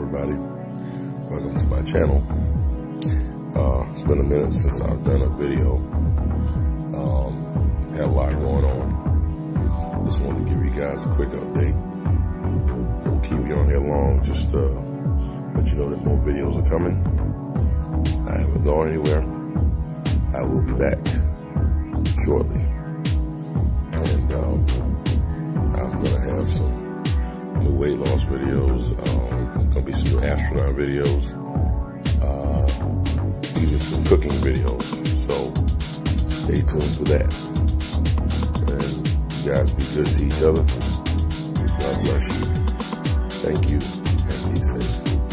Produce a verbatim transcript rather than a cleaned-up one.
everybody? Welcome to my channel. Uh, it's been a minute since I've done a video. Um, had a lot going on. Just wanted to give you guys a quick update. Won't keep you on here long, just uh, let you know that more videos are coming. I haven't gone anywhere. I will be back shortly. And um, I'm gonna have some new weight loss videos. Um, gonna be some new astronaut videos. Uh, even some cooking videos. So stay tuned for that. And you guys be good to each other. God bless you. Thank you, and be safe.